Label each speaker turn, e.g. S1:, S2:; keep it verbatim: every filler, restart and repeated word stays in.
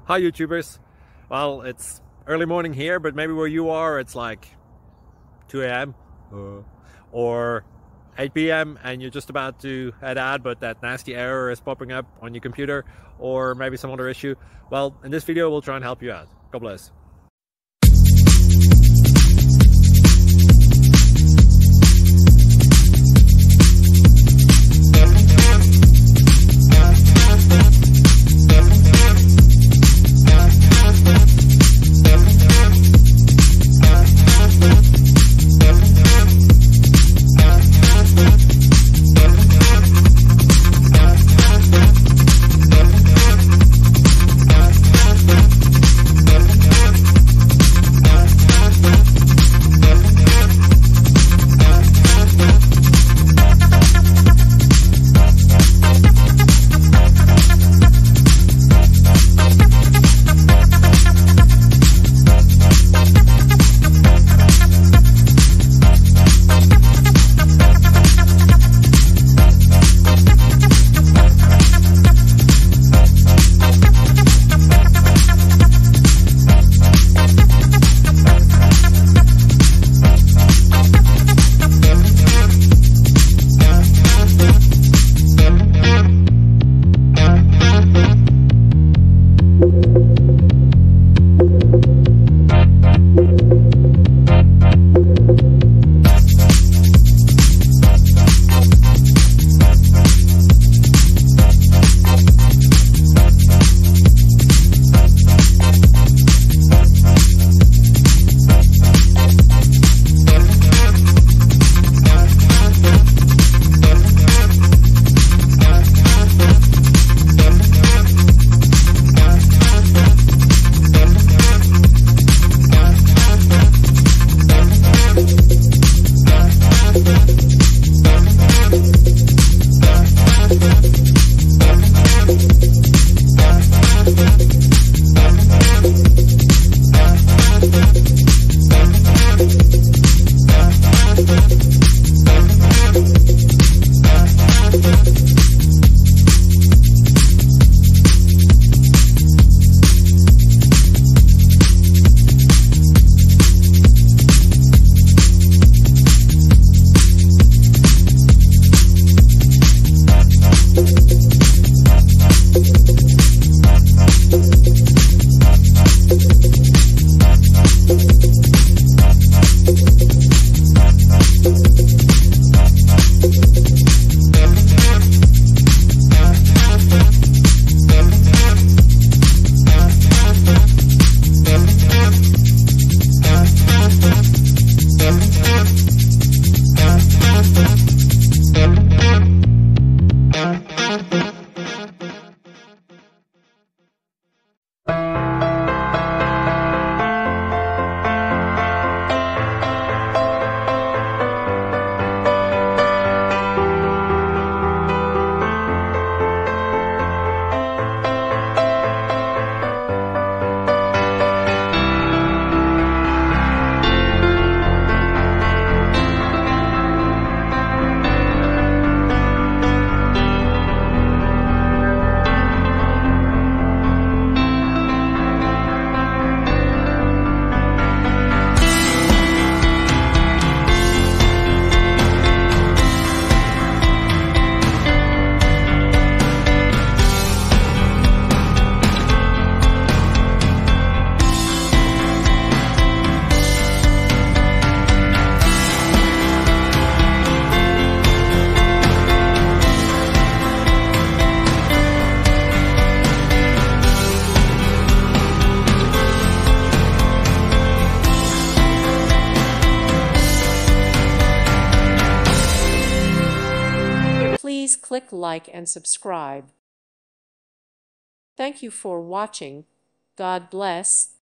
S1: Hi YouTubers. Well, it's early morning here, but maybe where you are it's like two A M uh, or eight P M and you're just about to head out, but that nasty error is popping up on your computer, or maybe some other issue. Well, in this video we'll try and help you out. God bless.
S2: Please click like and subscribe. Thank you for watching. God bless.